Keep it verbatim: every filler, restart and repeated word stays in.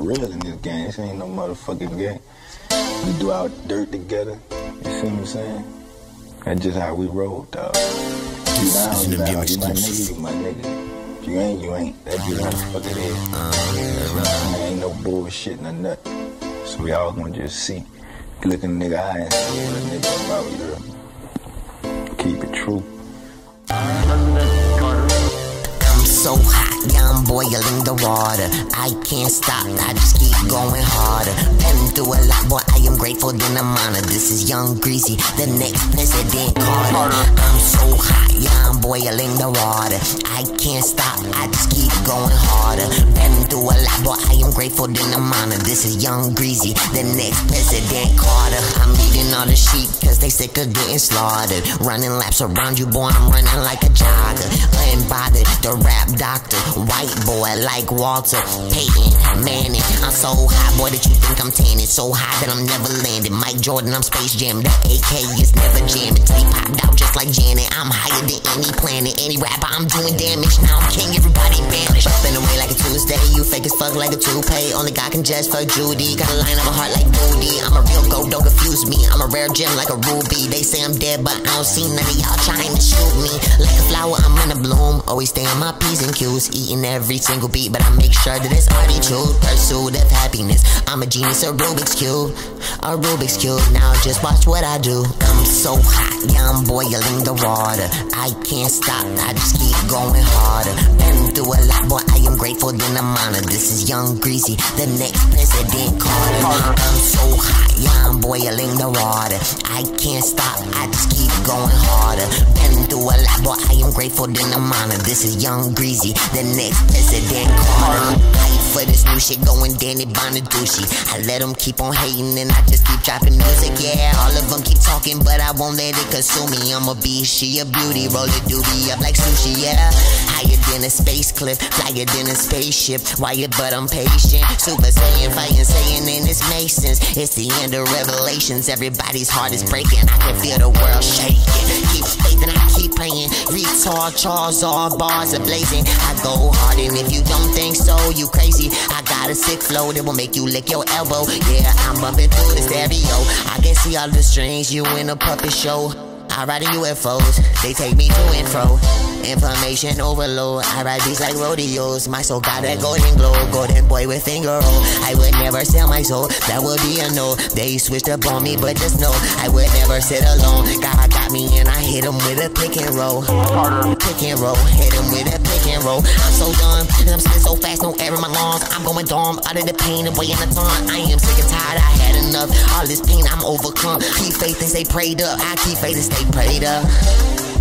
real in this game. This ain't no motherfucking game. We do our dirt together. You see what I'm saying? That's just how we roll, dog. You down, you down. You my nigga, you my nigga. You ain't, you ain't. That's just how the fuck it is. Uh, there ain't no bullshit or nothing. So we all gonna just see. Look in the nigga eye and see what a nigga about, girl. Keep it true. I'm so hot, yeah, I'm boiling the water. I can't stop, I just keep going harder. Been through a lot, boy, I am grateful, then I'm honored. This is Young Greasy, the next President Carter. I'm so hot, yeah, I'm boiling the water. I can't stop, I just keep going harder. Been through a lot, boy, I am grateful, then I'm honored. This is Young Greasy, the next President Carter. I'm eating all the sheep, cause they sick of getting slaughtered. Running laps around you, boy, I'm running like a jogger. Unbothered, the rap doctor, white boy like Walter Payton Manning. I'm so hot, boy, that you think I'm tanning. So high that I'm never landing. Mike Jordan, I'm Space Jam. The A K is never jamming. Till he popped out just like Janet. I'm higher than any planet, any rapper. I'm doing damage. Now I'm king, everybody banished. Up and away like a Tuesday. You fake as fuck like a toupee. Only God can judge for Judy. Got a line of a heart like Moody. I'm a real goat, don't confuse me. I'm a rare gem like a ruby. They say I'm dead, but I don't see none of y'all trying to shoot me. Like a flower, I'm in a bloom. Always stay on my P's and Q's. Eating every single beat, but I make sure that it's attitude. Pursuit of happiness. I'm a genius, a Rubik's Cube. A Rubik's Cube. Now just watch what I do. I'm so hot, yeah, I'm boiling the water. I can't stop, I just keep going harder. Been through a lot, boy, I am grateful, then I'm honored. This is Young Greasy, the next President Carter. I'm so hot, yeah, I'm boiling the water. I can't stop, I just keep going harder. Been through a lot, boy, I am grateful, then I'm honored. This is Young Greasy, the next President Carter. Hype for this new shit, going Danny Bonaducci. I let them keep on hating and I just keep dropping music, yeah. All of them keep talking, but I won't let it consume me. I'm a beast, she a beauty, roll it doobie up like sushi, yeah. Higher than a space cliff, flyer than a spaceship. Wired, but I'm patient. Super Saiyan, fighting, saying, and it's Masons. It's the end of Revelations. Everybody's heart is breaking. I can feel the world shaking. Keep faith and I keep praying. Retard, Charles, all bars are blazing. I go hard, and if you don't think so, you crazy. I got a sick flow that will make you lick your elbow. Yeah, I'm bumping through the stereo. I can see all the strings, you in a puppet show. I ride in U F Os, they take me to and fro. Information overload, I ride beats like rodeos. My soul got that golden glow, golden boy with finger roll. I would never sell my soul, that would be a no. They switched up on me, but just know I would never sit alone. God got me and I hit him with a pick and roll. Pick and roll, hit him with a pick and roll. I'm so done, I'm spinning so fast, no air in my lungs. I'm going dumb, out of the pain and weighing the ton. I am sick and tired, I had enough. All this pain I'm overcome. Keep faith and stay prayed up, I keep faith and stay prayed up.